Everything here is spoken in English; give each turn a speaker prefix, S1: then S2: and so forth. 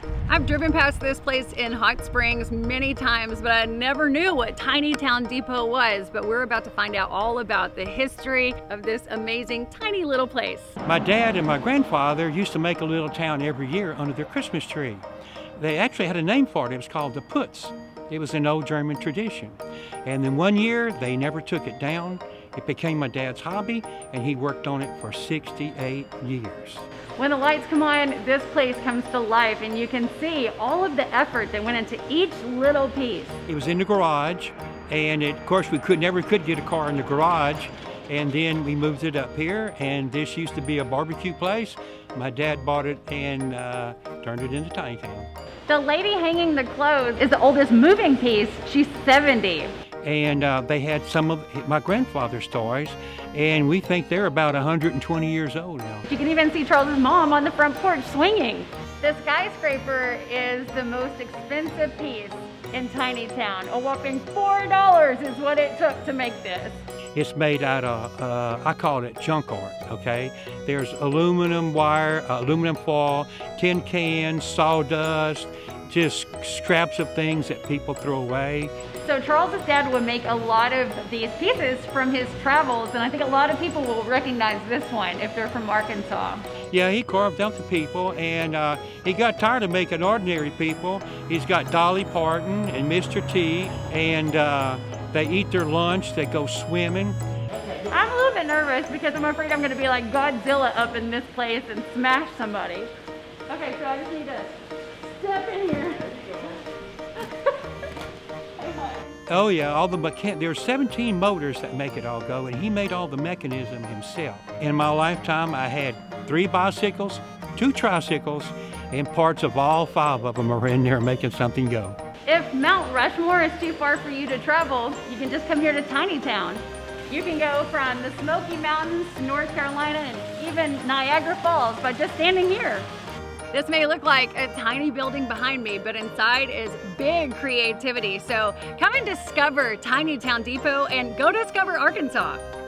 S1: I've driven past this place in Hot Springs many times, but I never knew what Tiny Town Depot was. But we're about to find out all about the history of this amazing tiny little place.
S2: My dad and my grandfather used to make a little town every year under their Christmas tree. They actually had a name for it. It was called the Putz. It was an old German tradition. And then one year, they never took it down. It became my dad's hobby, and he worked on it for 68 years.
S1: When the lights come on, this place comes to life, and you can see all of the effort that went into each little piece.
S2: It was in the garage, and of course we never could get a car in the garage. And then we moved it up here, and this used to be a barbecue place. My dad bought it and turned it into Tiny Town.
S1: The lady hanging the clothes is the oldest moving piece. She's 70.
S2: And they had some of my grandfather's toys, and we think they're about 120 years old now.
S1: You can even see Charles's mom on the front porch swinging. The skyscraper is the most expensive piece in Tiny Town. A whopping $4 is what it took to make this.
S2: It's made out of, I call it junk art, okay? There's aluminum wire, aluminum foil, tin cans, sawdust, just scraps of things that people throw away.
S1: So Charles's dad would make a lot of these pieces from his travels, and I think a lot of people will recognize this one if they're from Arkansas.
S2: Yeah, he carved out the people, and he got tired of making ordinary people. He's got Dolly Parton and Mr. T, and they eat their lunch, they go swimming.
S1: I'm a little bit nervous because I'm afraid I'm gonna be like Godzilla up in this place and smash somebody. Okay, so I just need to step in here.
S2: Oh yeah, all the there's 17 motors that make it all go, and he made all the mechanism himself. In my lifetime, I had 3 bicycles, 2 tricycles, and parts of all 5 of them are in there making something go.
S1: If Mount Rushmore is too far for you to travel, you can just come here to Tiny Town. You can go from the Smoky Mountains to North Carolina and even Niagara Falls by just standing here. This may look like a tiny building behind me, but inside is big creativity. So come and discover Tiny Town Depot and go discover Arkansas.